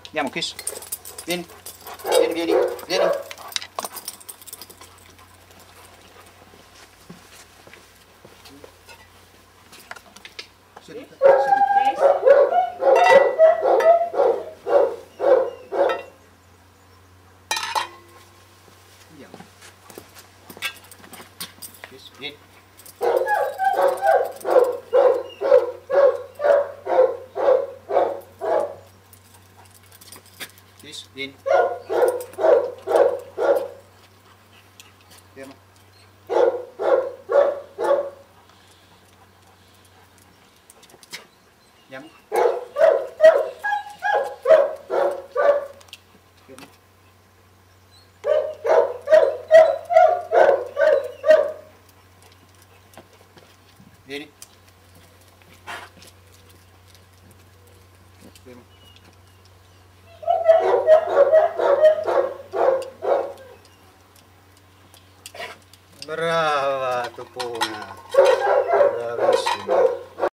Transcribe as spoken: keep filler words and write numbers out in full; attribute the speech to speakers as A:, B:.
A: Andiamo, Chris. Vieni. Vieni, vieni, vieni. Seduta, seduta. Andiamo. Chris, vieni. Chris, vieni. Fermo. Andiamo. Fermo. Vieni. Fermo. Brava Topona, bravissima.